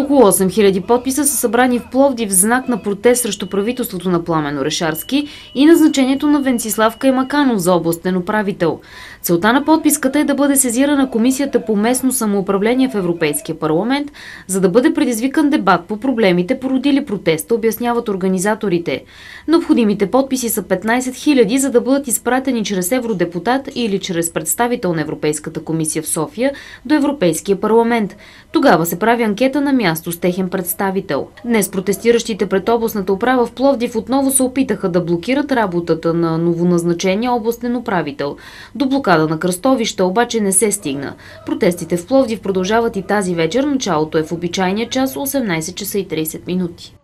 Около 8000 подписа са събрани в Пловдив в знак на протест срещу правителството на Пламен Орешарски и назначението на Венцислав Каймаканов за областен управител. Целта на подписката е да бъде сезирана Комисията по местно самоуправление в Европейския парламент, за да бъде предизвикан дебат по проблемите, породили протеста, обясняват организаторите. Необходимите подписи са 15 000, за да бъдат изпратени чрез евродепутат или чрез представител на Европейската комисия в София до Европейския парламент. Тогава се прави анкета на място с техен представител. Днес протестиращите пред областната управа в Пловдив отново се опитаха да блокират работата на новоназначения областен управител. До блокада на кръстовища обаче не се стигна. Протестите в Пловдив продължават и тази вечер. Началото е в обичайния час 18 часа и 30 минути.